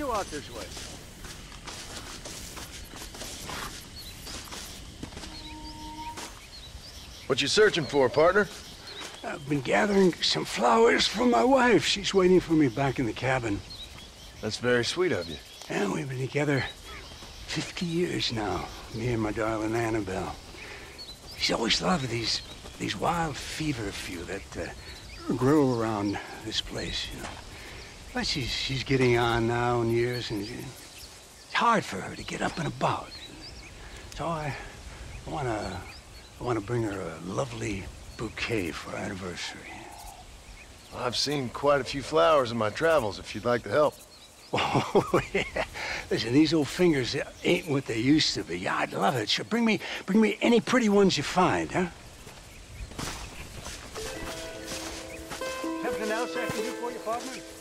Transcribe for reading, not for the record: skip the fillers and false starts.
you out this way. What you searching for, partner? I've been gathering some flowers for my wife. She's waiting for me back in the cabin. That's very sweet of you. And we've been together 50 years now, me and my darling Annabelle. She's always loved these wild feverfew that grow around this place, you know. But she's getting on now in years, and it's hard for her to get up and about. So I want to bring her a lovely bouquet for our anniversary. I've seen quite a few flowers in my travels, if you'd like the help. Oh, yeah. Listen, these old fingers ain't what they used to be. Yeah, I'd love it. Sure, bring me any pretty ones you find, huh? Something else I can do for you, partner?